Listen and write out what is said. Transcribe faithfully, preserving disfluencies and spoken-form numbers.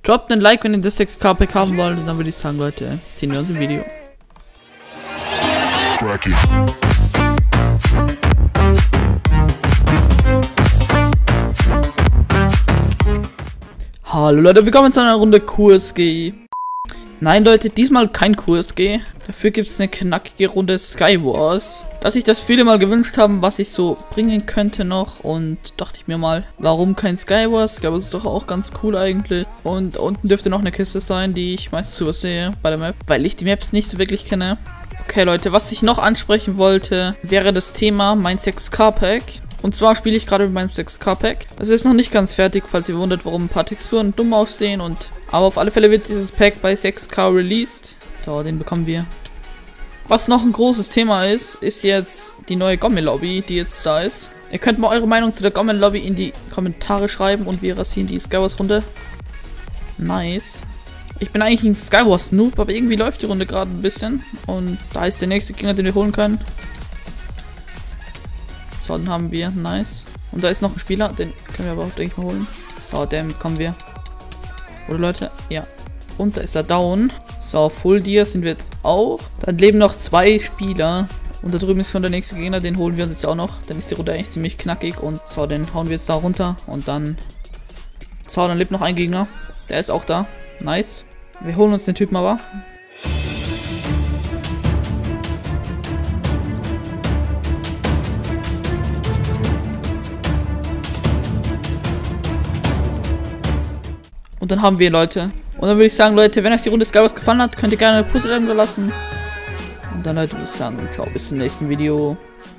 Droppt einen Like, wenn ihr das sechs K Pack haben wollt. Und dann würde ich sagen, Leute, sehen wir uns im Video. Cracky. Hallo Leute, willkommen zu einer Runde Q S G. Nein Leute, diesmal kein Q S G. Dafür gibt es eine knackige Runde Skywars. Dass sich das viele mal gewünscht haben, was ich so bringen könnte noch. Und dachte ich mir mal, warum kein Skywars? Skywars ist doch auch ganz cool eigentlich. Und unten dürfte noch eine Kiste sein, die ich meistens übersehe bei der Map. Weil ich die Maps nicht so wirklich kenne. Okay Leute, was ich noch ansprechen wollte, wäre das Thema mein sechs K Pack. Und zwar spiele ich gerade mit meinem sechs K Pack. Das ist noch nicht ganz fertig, falls ihr wundert, warum ein paar Texturen dumm aussehen. Und aber auf alle Fälle wird dieses Pack bei sechs K released. So, den bekommen wir. Was noch ein großes Thema ist, ist jetzt die neue Gomme-Lobby, die jetzt da ist. Ihr könnt mal eure Meinung zu der Gomme-Lobby in die Kommentare schreiben und wir rasieren die Skywars-Runde. Nice. Ich bin eigentlich ein Skywars-Noob, aber irgendwie läuft die Runde gerade ein bisschen. Und da ist der nächste Gegner, den wir holen können. So, den haben wir. Nice. Und da ist noch ein Spieler. Den können wir aber auch, denke ich, mal holen. So, den bekommen wir. Oder Leute? Ja. Und da ist er down. So, Full Deer sind wir jetzt auch. Dann leben noch zwei Spieler. Und da drüben ist schon der nächste Gegner. Den holen wir uns jetzt auch noch. Dann ist die Runde eigentlich ziemlich knackig. Und so, den hauen wir jetzt da runter. Und dann... So, dann lebt noch ein Gegner. Der ist auch da. Nice. Wir holen uns den Typen aber. Und dann haben wir Leute. Und dann würde ich sagen, Leute, wenn euch die Runde Skywars gefallen hat, könnt ihr gerne eine Puzzle lassen. Und dann Leute, würde ich sagen, ciao, bis zum nächsten Video.